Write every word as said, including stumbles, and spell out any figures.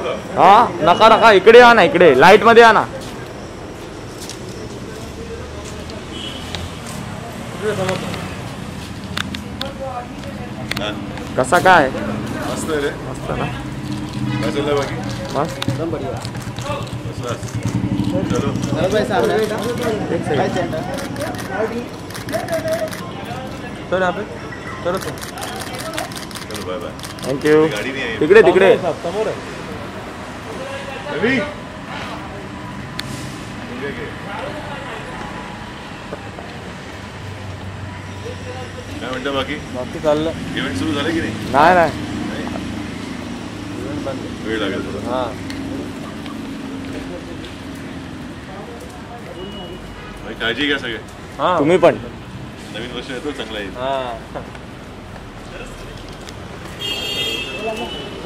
हा नका नका इकडे या ना इकडे लाईट मध्ये या ना कसा काय मस्त रे मस्त ना काय चाललंय बाकी मस्त चलो चल आपण चलो चलो बाय बाय थँक्यू गाडी नाही आहे तिकडे तिकडे समोर आहे रवी काय म्हणता बाकी बाकी चाललं इव्हेंट सुरू झाले की नाही नाही नाही वेळ लागेल थोडा हां काळजी घ्या सगळे हां तुम्ही पण नवीन वर्ष येतो चांगला येईल हां